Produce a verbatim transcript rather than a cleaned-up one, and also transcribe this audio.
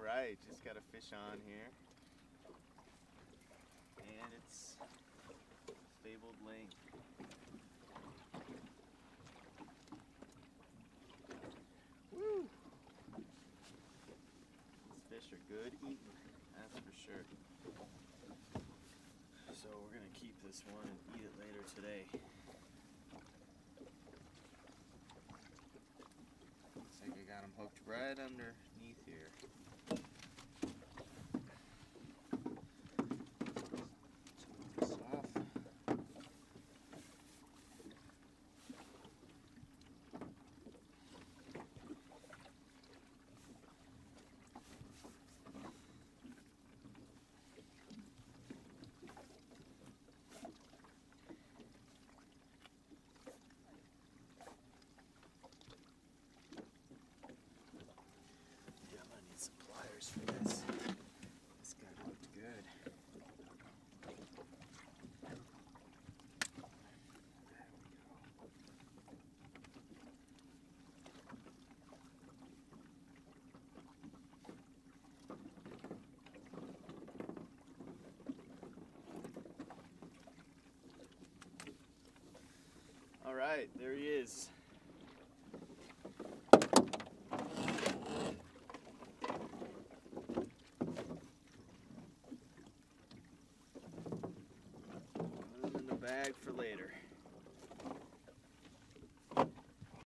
Alright, just got a fish on here. And it's fabled Ling. Woo! These fish are good eating, that's for sure. So we're gonna keep this one and eat it later today. Looks like I got him hooked right underneath here. This off. Some pliers for this. This guy looked good. There we go. All right, there he is. Bag for later.